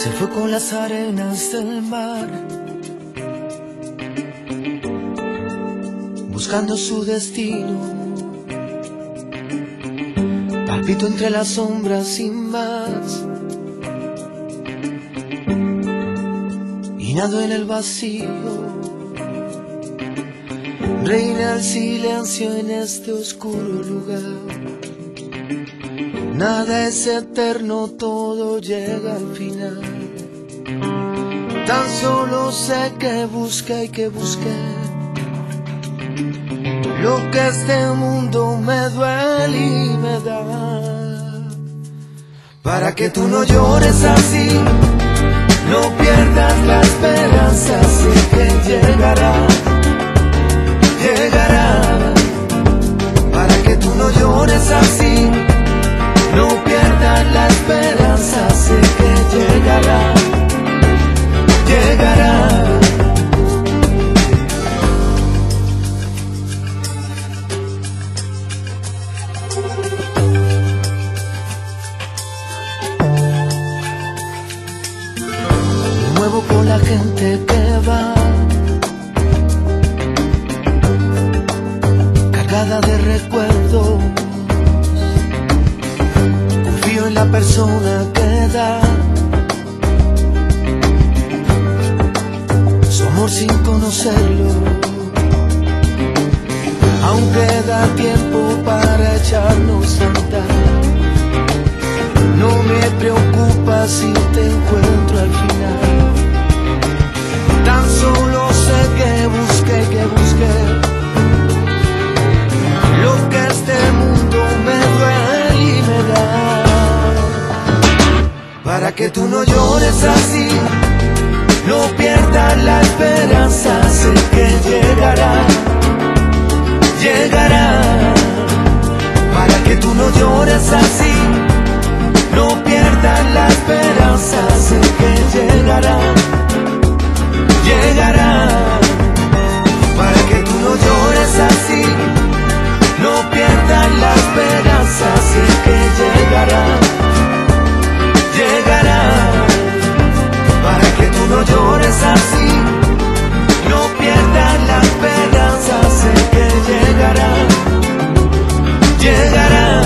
Se fue con las arenas del mar, buscando su destino. Palpito entre las sombras sin más, y nado en el vacío. Reina el silencio en este oscuro lugar. Nada es eterno, todo llega al final. Tan solo sé que busqué y que busqué lo que este mundo me duele y me da. Para que tú no llores así, no pierdas la esperanza, sé que llegará, llegará. Para que tú no llores así, no pierdas la esperanza, sé que llegará, llegará. Me muevo con la gente que va cargada de recuerdos. Confío en la persona que da su amor sin conocerlo. Aún queda tiempo para echarnos a andar. No me preocupa si te encuentro al final. Tan solo sé que busqué lo que este mundo me duele y me da. Para que tú no llores así, no pierdas la esperanza, sé que llegará, llegará. Para que tú no llores así, no pierdas la esperanza, sé que llegará, llegará. Para que tú no llores así, no pierdas la esperanza, sé que llegará, llegará. Para que tú no llores así, no pierdas la esperanza, sé que llegará, llegará.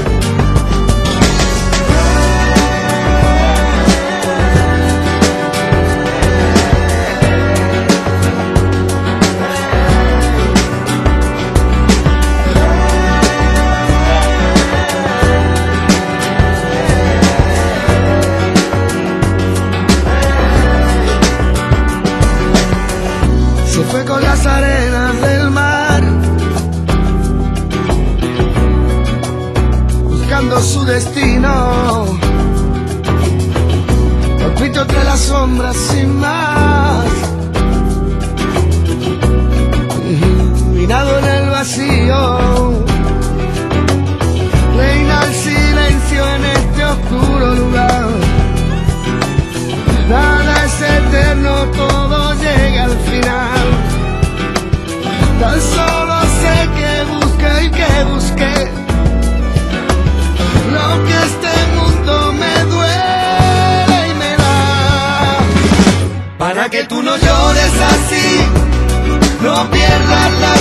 Se fue con las arenas del mar, buscando su destino. Palpito entre las sombras sin más, y nado en el vacío. Reina el silencio en este oscuro lugar. Nada es eterno, todo llega al final. Tan solo sé que busqué y que busqué lo que este mundo me duele y me da. Para que tú no llores así, no pierdas la